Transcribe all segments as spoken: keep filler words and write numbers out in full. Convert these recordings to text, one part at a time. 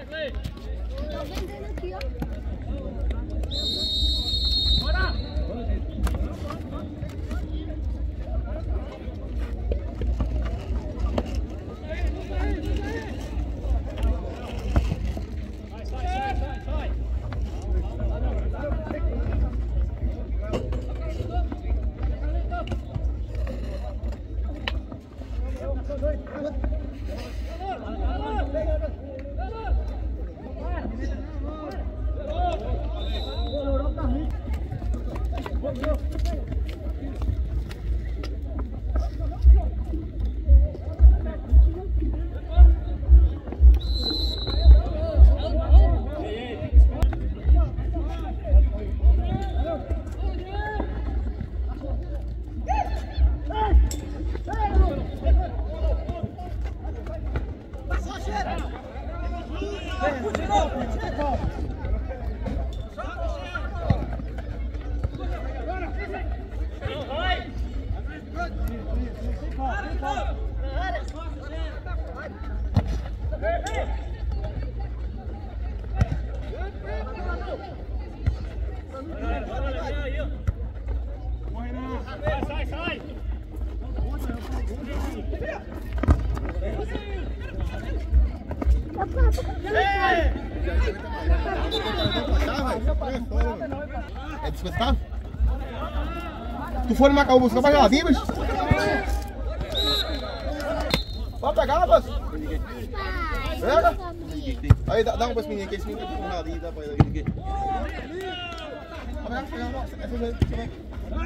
Tô vendendo aqui, ó. Bora! Sai, sai! É desconfortável? Tu foi no Macau buscar pra geladinha, bicho? Pode pegar, moço? Pega? Aí, dá, dá um pra esse menino aqui, esse menino tá com geladinha, dá pra ele aqui. Pode pegar, pega, essa vez, essa vez.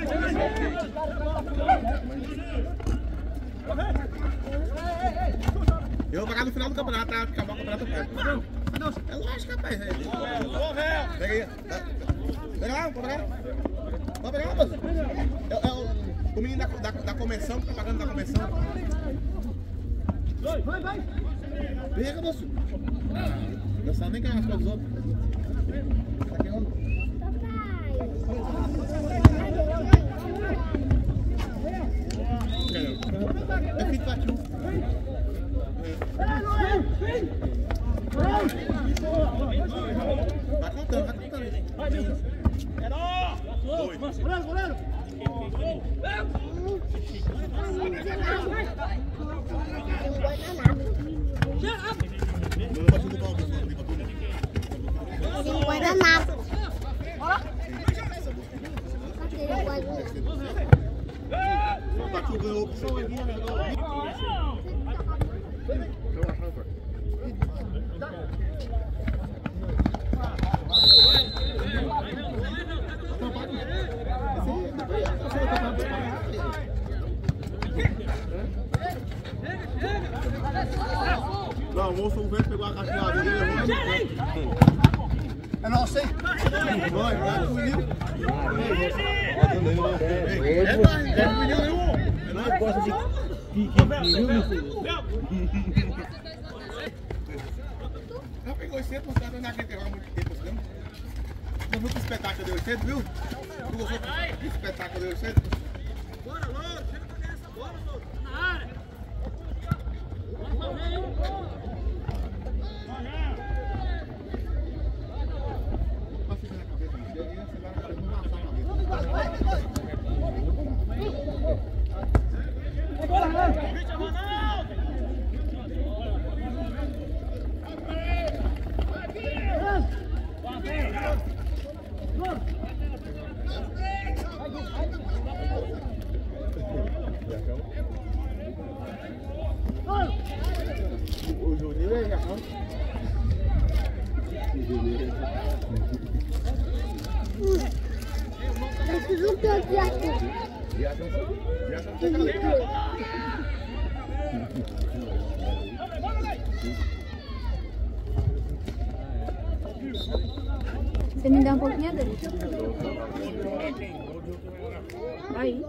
Eu vou pagar no final do campeonato, tá? Acabar o campeonato perto. É lógico, rapaz. Pega aí. Pega lá, pode pegar. Pode pegar, moço. É, é o, o menino da, da, da convenção que tá pagando da convenção. Vai, vai, vai. Pega, moço. Não sabe nem ganhar as coisas dos outros. Tá aqui, ó. É filho do Tatu. Vai contando, vai contando. Vai, Nilson. Dois. Goleiro, goleiro. Tem um guardanapo. O Tatu ganhou opção aqui, né? Não, o moço o vento pegou a caixinha dele e levou. É nosso, hein? Vai, vai, o menino. É, vai, é o menino nenhum. É nóis, gosta de pique, menino. Já pegou esse tempo, você não acredita há muito tempo, você não? Não viu que espetáculo deu oitocentos, viu? Tu gostou que espetáculo deu oitocentos? Bora, Louro, chega pra ganhar essa bola, Louro. Na área. Vamos fazer um gol. Passa na cabeça, e aí você vai na cabeça, não vai na cabeça. Bora, Ronaldo! Vítor Ronaldo! O Juninho é Jacão. Preciso um tanto de atum. Você me dá um pouquinho dele? Aí.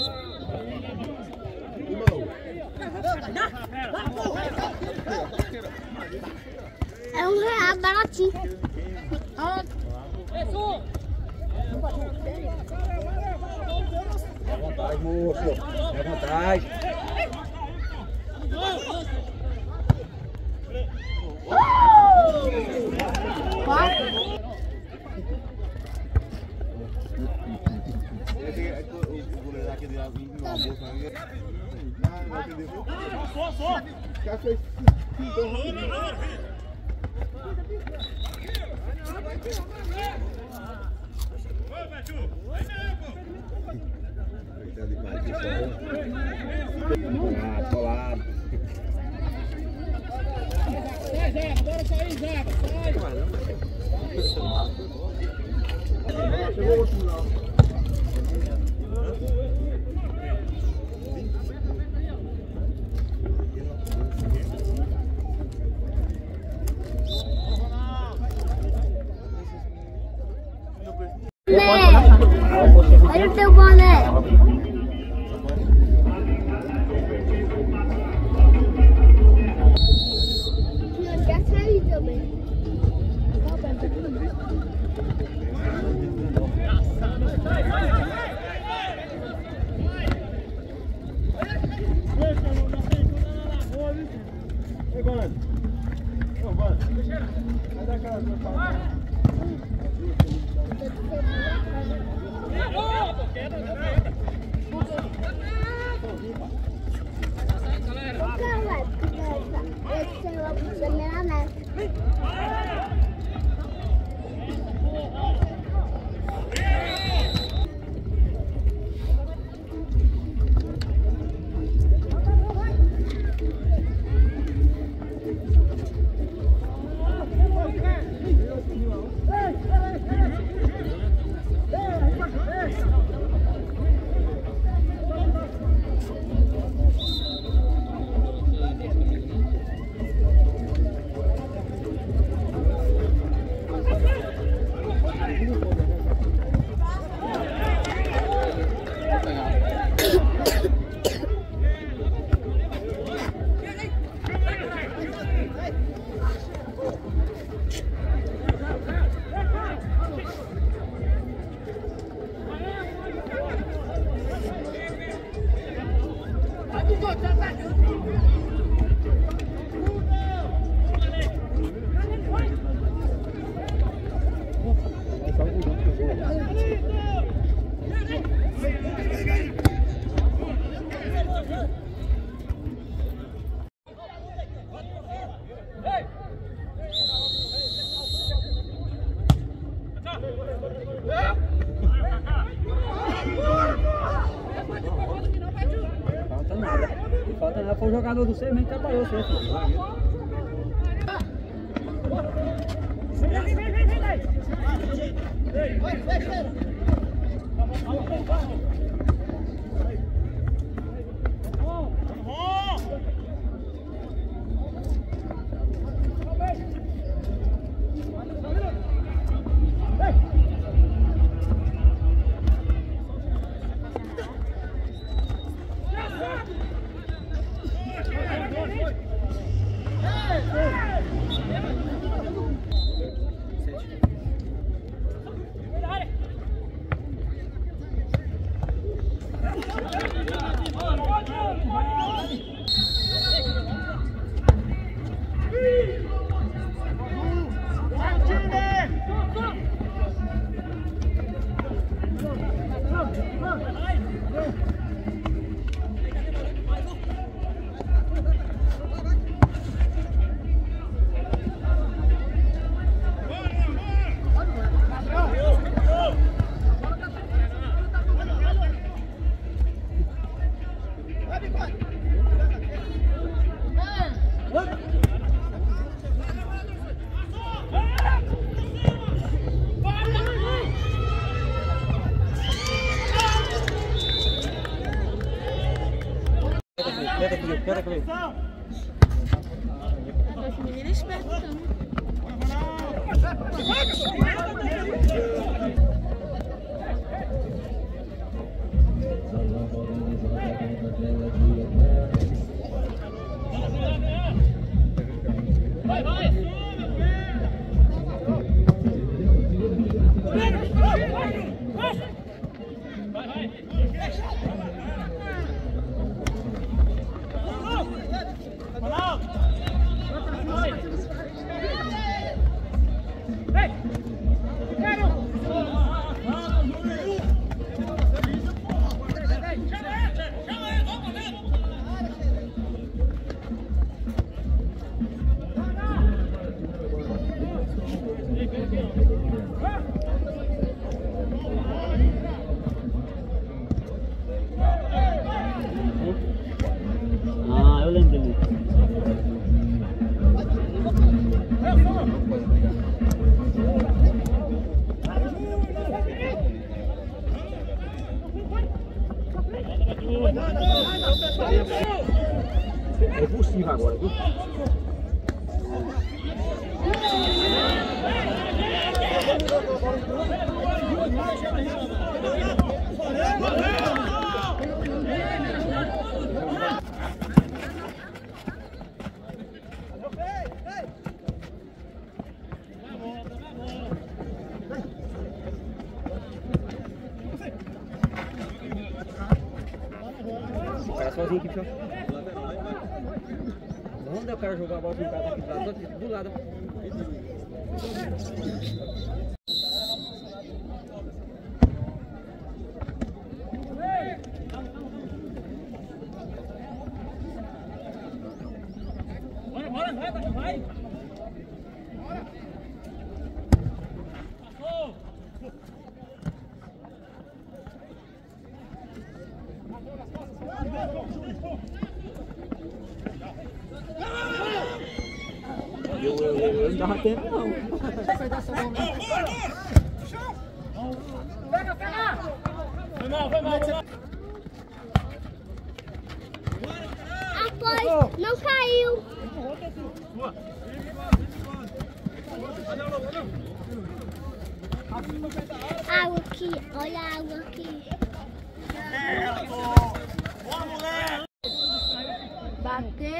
É um real baratinho. Dá vontade, moço. Dá vontade. Uh! Passou! Já fez. Colado, colado. Sai, Zaga, bora sair, Zaga, sai! Chegou o outro lá. Olha o teu boné. Eu já saí também. Falta nada. Falta nada. Foi o jogador do Semente que apoiou o seu filho. Espera comigo, espera comigo. Esse menino é esperto também. Vai, vai! Vai, vai! Sozinho aqui, pessoal. Onde eu quero jogar a bola com o cara aqui do lado, do lado. Bora, bora, vai, vai. Passou. Eu, eu, eu, eu não dava tempo, não. Pega, pega! Foi mal, foi mal, foi mal. Após, não caiu. Água aqui, olha a água aqui. Bateu.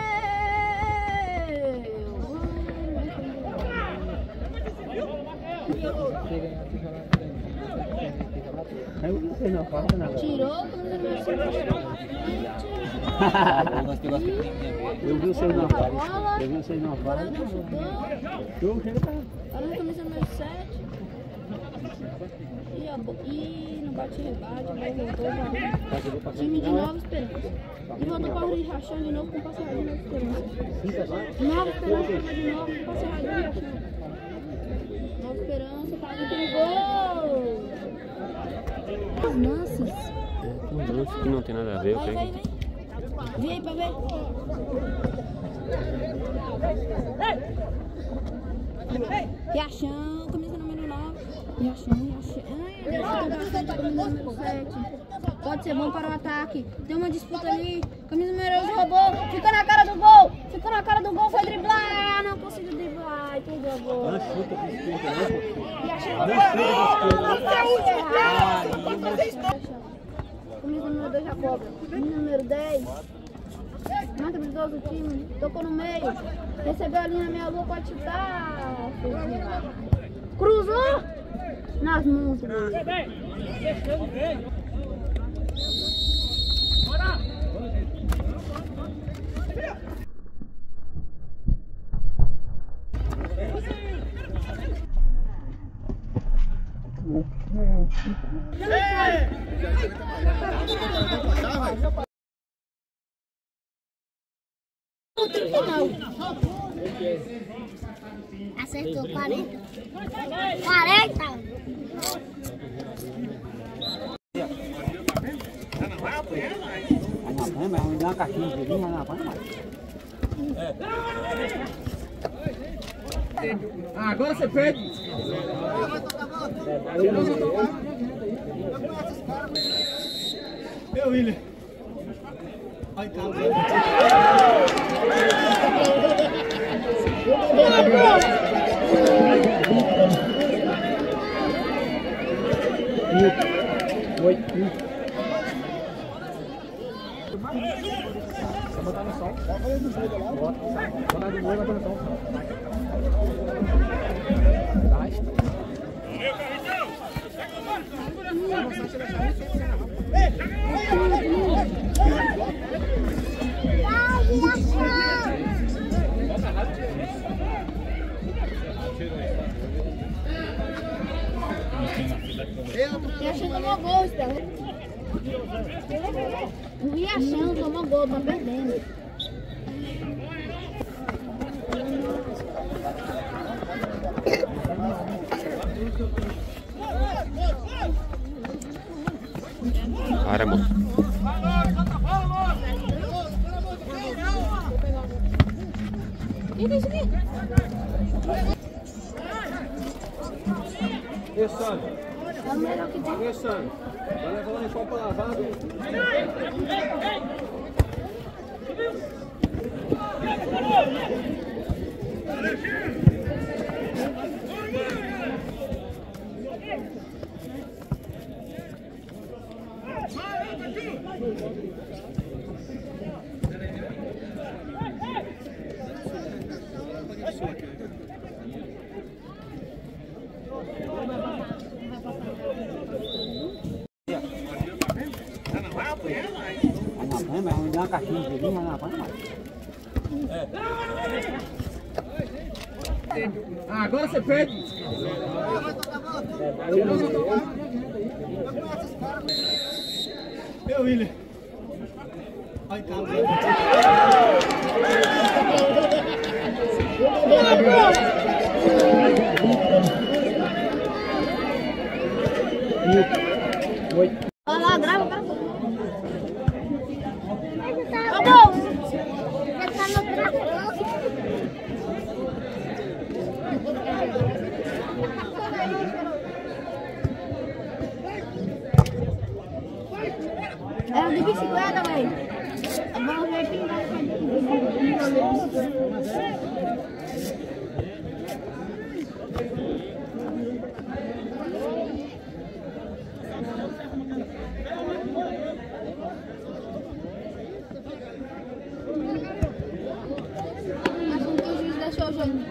Eu não sei não, falta nada. Tirou, Eu vi vocês na fala. Eu vi vocês na fala. Eu chego pra... Olha a camisa número sete. E, a, e no bate-rebate, voltou. Time de Nova Esperança. E voltou para o Rio Rachão de novo com o Passarradinho Nova Esperança. Nova Esperança de novo com o Passarradinho Rachão. Nova Esperança tá aqui no gol. As lances. Um lance que não tem nada a ver, Vai, eu vai, vai. Vem aí pra ver. Riachão, camisa número nove. Riachão, Riachão. Ai, Riachão, camisa número sete. Pode ser bom para o ataque. Tem uma disputa ali. Camisa número onze roubou. Ficou na cara do gol. Ficou na cara do gol. Foi driblar. Não conseguiu driblar. E perdeu a gol. Riachão roubou. Camisa número dois já cobra. Camisa número dez. Mais habilidoso do time. Tocou no meio. Recebeu a linha meia lua, pode chutar. Cruzou nas mãos. Bora! Acertou quarenta. quarenta! Mas vamos dar uma caixinha de vinho, mas não vai mais. Ah, agora você perde. Meu William. Ai, calma. Oi. Vou botar no sol. Bota no sol. Bota. Bota no sol, bota no sol. Vai. Riachão tomou gol, Estela. O Riachão tomou gol, tá perdendo. Para, amor. E deixa aqui. E Sandro? É o melhor que tem. E Sandro? Vai levar o uniforme para lavado. Mas me dá uma caixinha de vinho, não vai mais. Ah, agora você perde. Meu William. Ai, calma. Oi. Olha lá, grava, grava. Acabou! Já tá no trabalho. Era de bicicleta, velho. Vamos ver quem vai acho que o juiz deixou o jogo.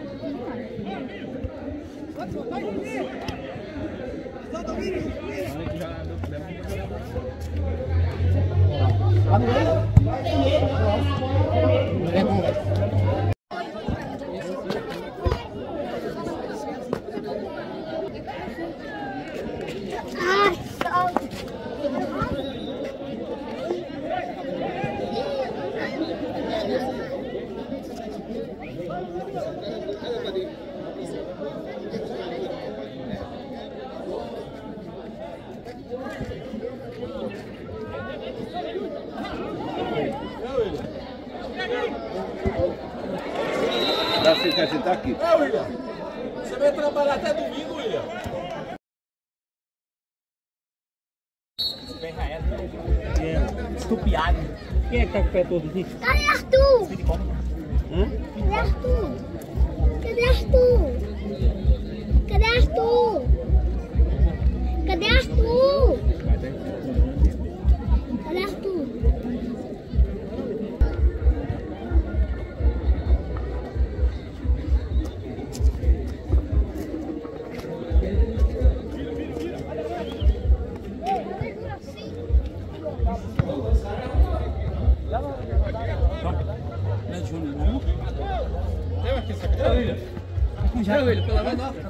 Dá pra você sentar aqui. É, William. Você vai trabalhar até domingo, William. Estupiado. Quem é que tá com o pé todo aqui? Cadê Arthur? Hã? Cadê Arthur? Cadê Arthur? Cadê Arthur? Cadê Arthur? Cadê Arthur? Já, William, pela mão, não.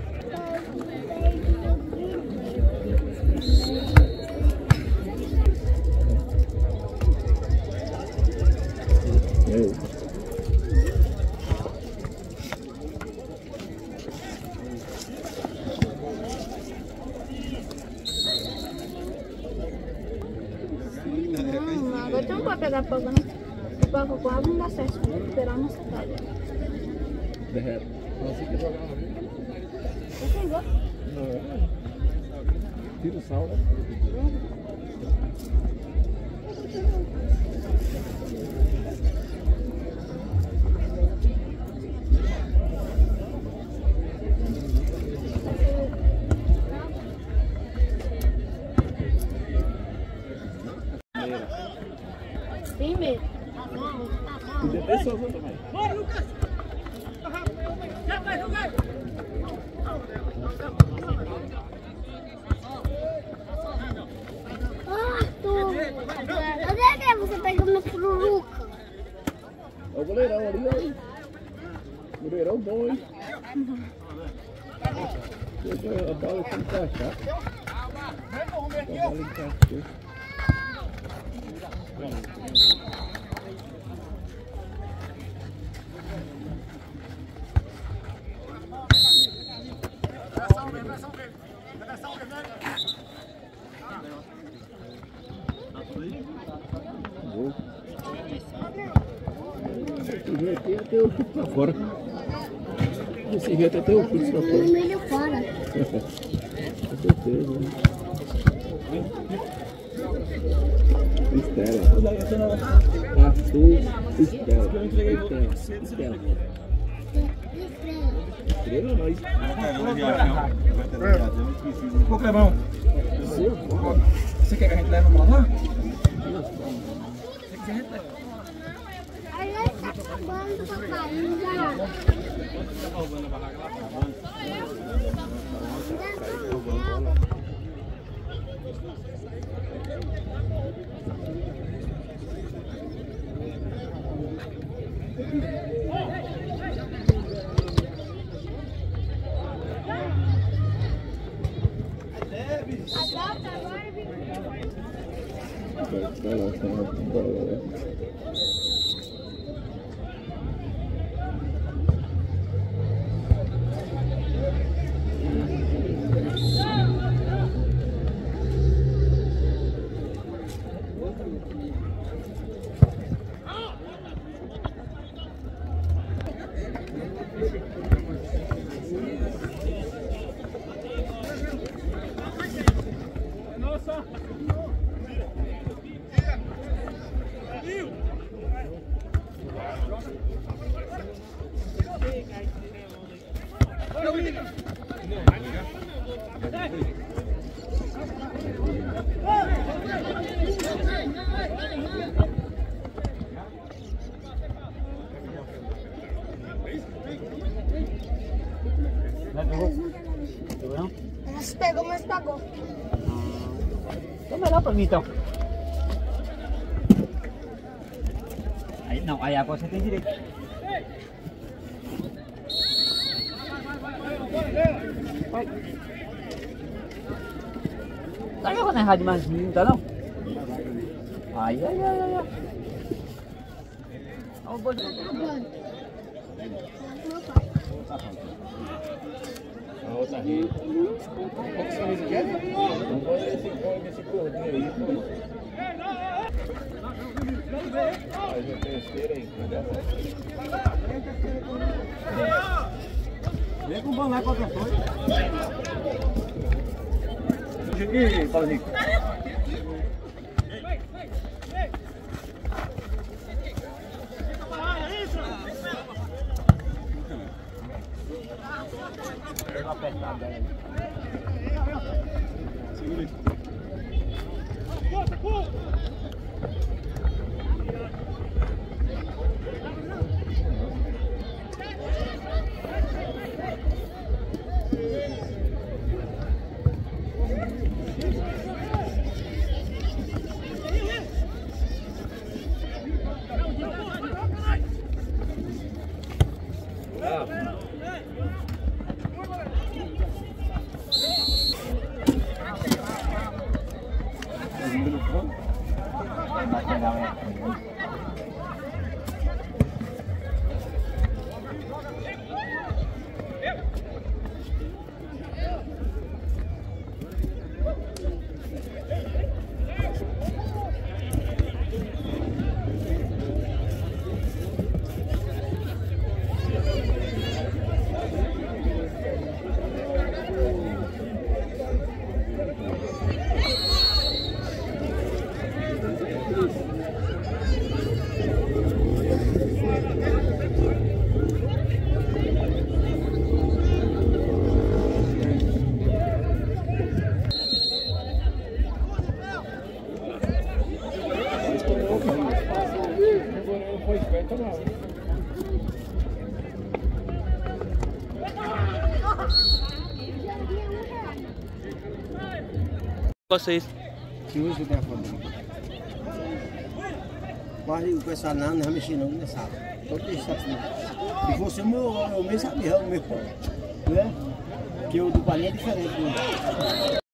Não, agora tu não pode pegar fogo, não. Se pegar com água não dá certo. Tem que esperar uma secada. Derrete. Você que jogar. Você tem gosto? Tira o sal, né? Tem medo. Podia ter só também. Bora, Lucas! Já vai jogar! Arthur! Onde é que você pegou pro Luca? É o goleirão ali, aí. Goleirão bom, hein? Deixa a bola aqui encaixar. A bola encaixou. Gol. Esse jeito até o chute pra fora. Esse jeito até o chute pra fora. O milho fora. Com certeza, né? Estela. Arthur Estela. Estela. Estrela não, Pô, Clebão. Você quer que a gente leve pra lá? Você quer que a gente leve? Aí ele tá acabando, papai. Você pegou, mas pagou. Então melhor pra mim então. Aí não, aí agora você tem direito. Vai. Tá jogando errado demais, não tá não? Ai, ai, ai, ai, ai. Olha o bolinho. A outra rede. Qual que camisa que é? Não pode esse esse gordinho aí, pô. Faz a terceira aí, vem com o banco lá qualquer coisa. Cheguei, Paulinho. Pega uma apertada aí. Segura aí. Vocês. Que usa o telefone. Mas o pessoal não, não mexer não, não sabe. Pode deixar assim. Se fosse o meu, o meu sabia, o meu. Né? Que o do Palinha é diferente do meu.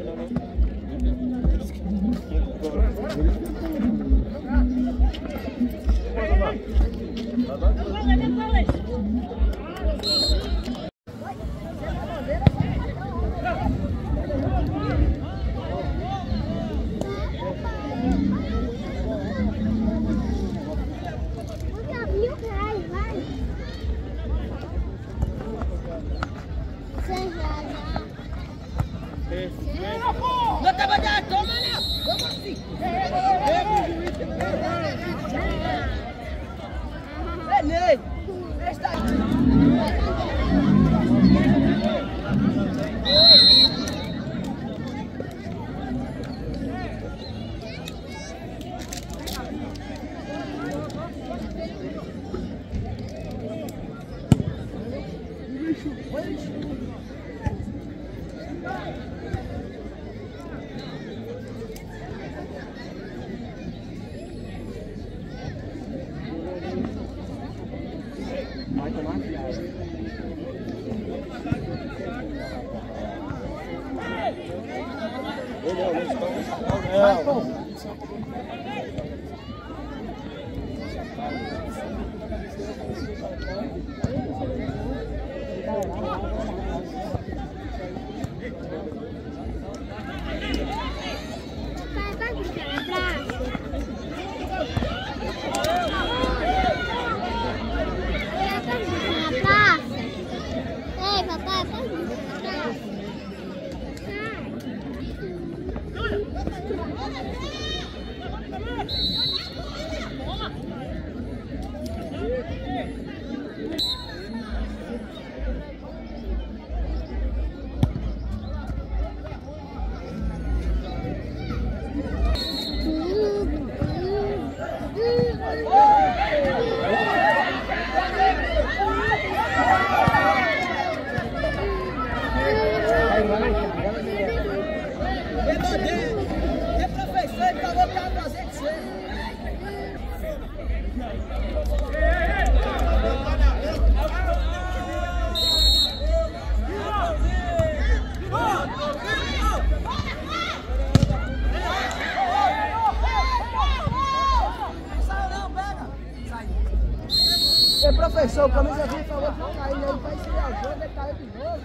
Professor, o camisa vinte falou que não caiu, ele vai se ajuda, ele caiu de novo.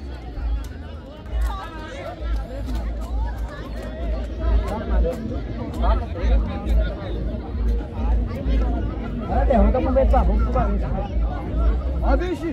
Olha, derrota pro meio da boca do barulho. Ó, bicho!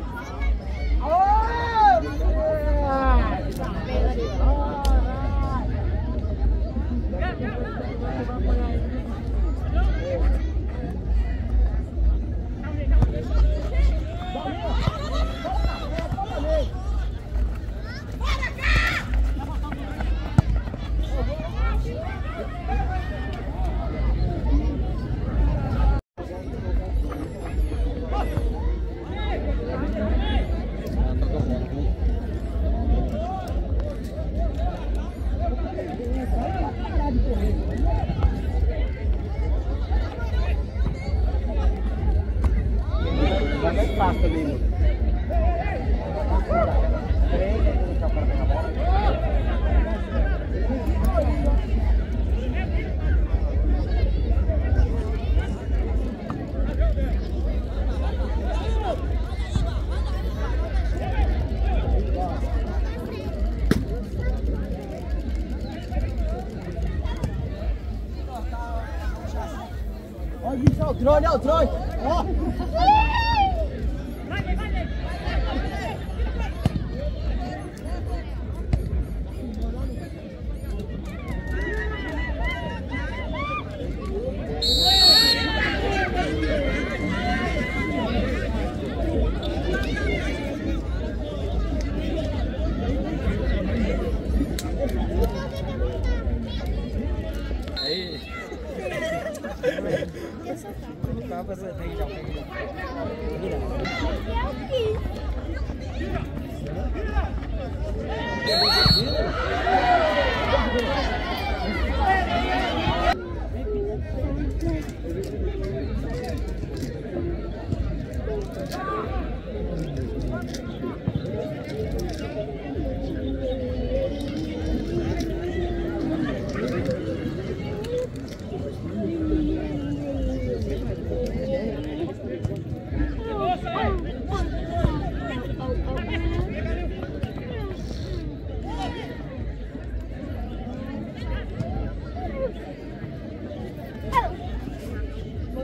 Olha o drone, olha o drone! Ó!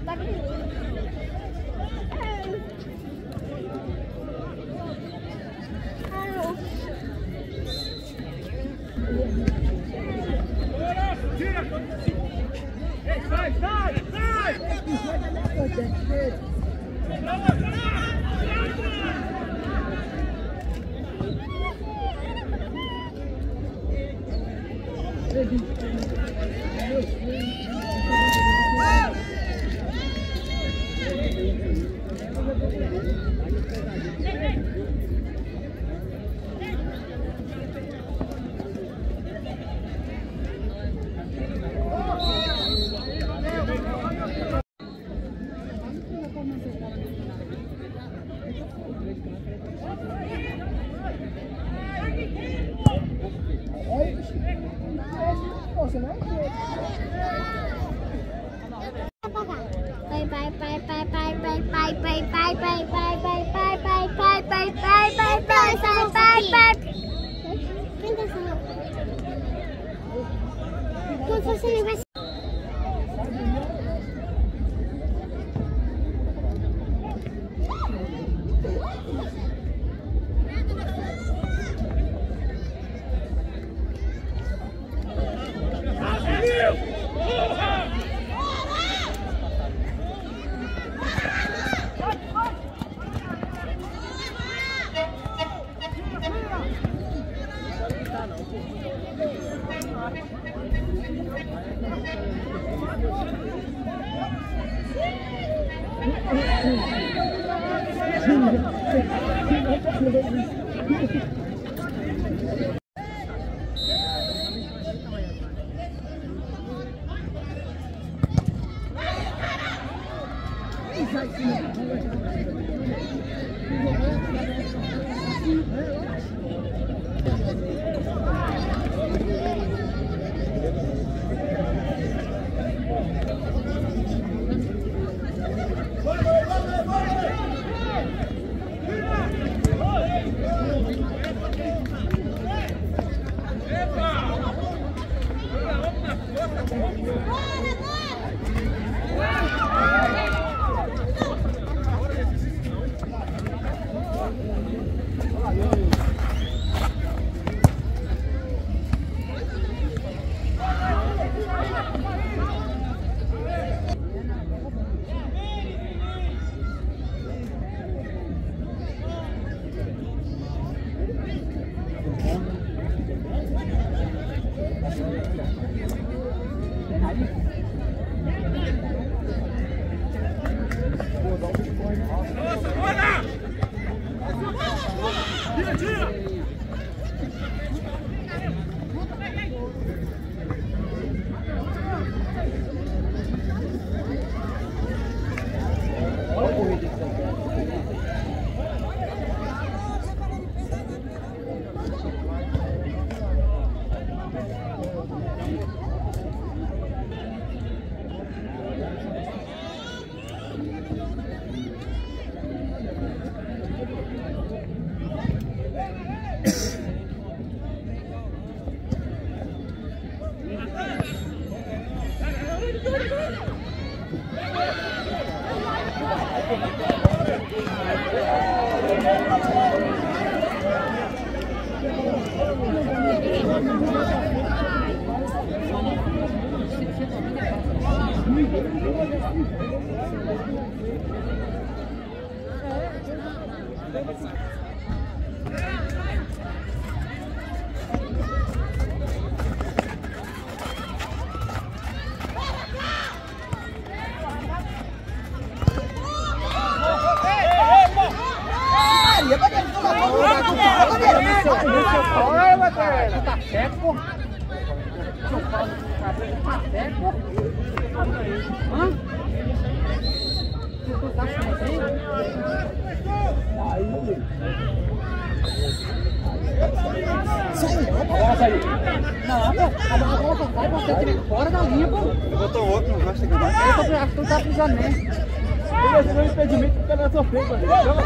Fora da linha, pô. Botou outro, não gosta de ganhar. Eu acho que tu tá pisando mesmo. Ele assinou o impedimento porque ela sofreu, mano.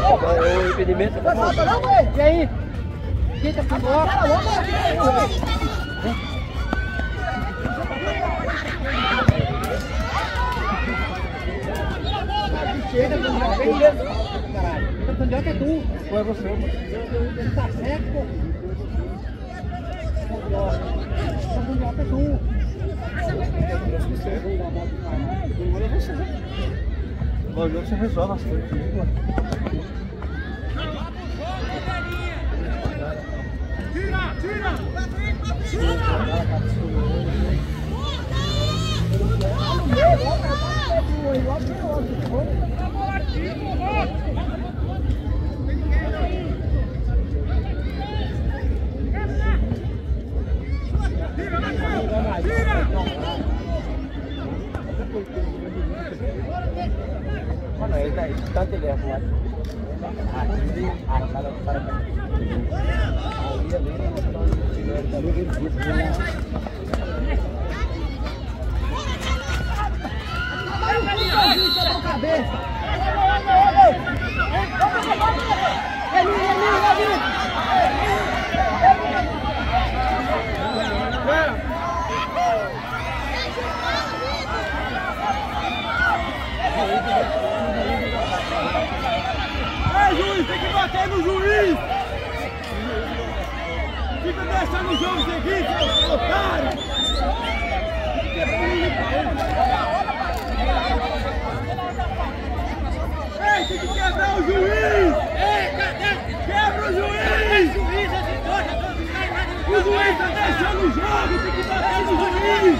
O impedimento tá bom. E aí? Quem tá com bloco? Candidato é tu. Ou é você? Ele tá certo, pô. Candidato é tu. Agora é você. Agora você resolve as coisas. Tira, tira! Mano, ele tá está telefone. Ah, para para. Cabeça! Ei, juiz, tem que bater no juiz! Fica deixando o jogo seguinte, seu otário! Ei, tem que quebrar o juiz! Ei, cadê? Quebra o juiz! O juiz tá deixando o jogo, tem que bater no juiz!